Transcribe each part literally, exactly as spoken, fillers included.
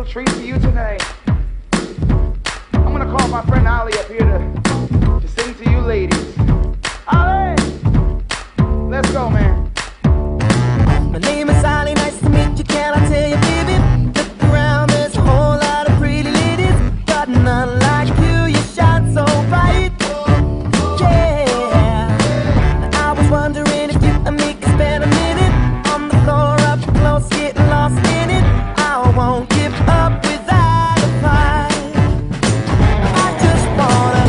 treat for you tonight. I'm gonna call my friend Ali up here to, to sing to you ladies. Ali! Let's go, man. My name is Ali, nice to meet you, can I tell you, baby? Look around, there's a whole lot of pretty ladies, but none like you, you shine so bright. Yeah, I was wondering if you and me could spend a minute on the floor up close, getting lost in it. I won't give up without a fight. I just wanna,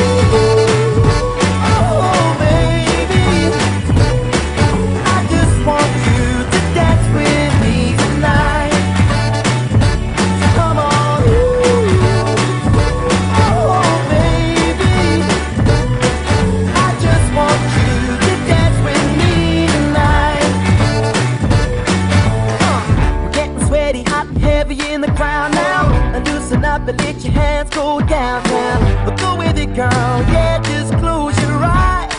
oh baby, I just want you to dance with me tonight. So come on, oh baby, I just want you to dance with me tonight. uh, We're getting sweaty, hot and heavy in the crowd now. And loosen up and let your hands go downtown. But go with it, girl, yeah, just close your eyes.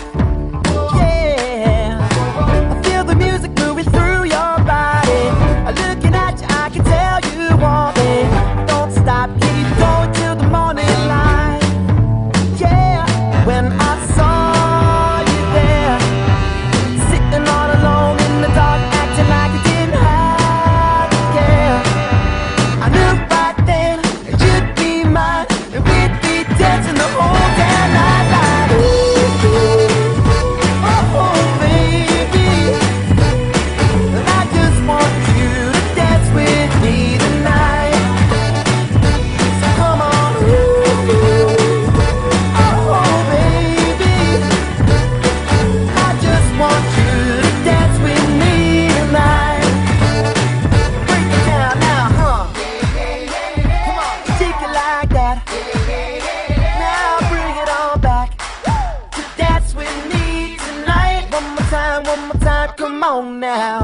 Yeah, I feel the music moving through your body. I'm looking at you, I can tell you want me. Don't stop, keep going till the morning light. Yeah, when I saw you there, sitting all alone in the dark, acting like you didn't have to care, I knew right then you'd be mine, and we'd be dancing the whole damn night like, oh baby, and I just want you to dance with me tonight. So come on, oh baby, I just want you to dance with me tonight. Break it down now, huh? Come on, shake it like that. Now bring it on back to dance with me tonight. One more time, one more time, come on now.